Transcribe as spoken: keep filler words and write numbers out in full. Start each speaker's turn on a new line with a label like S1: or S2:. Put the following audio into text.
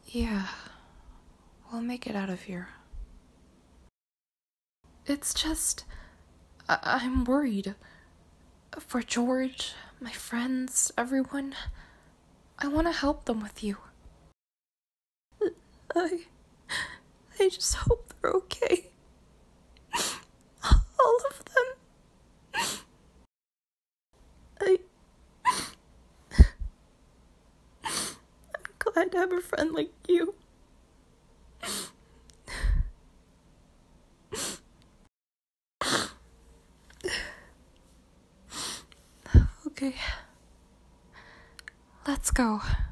S1: Yeah, we'll make it out of here. It's just, I- I'm worried. For George, my friends, everyone. I want to help them with you. I... I just hope they're okay. All of them. I... I'm glad to have a friend like you. Okay. Let's go.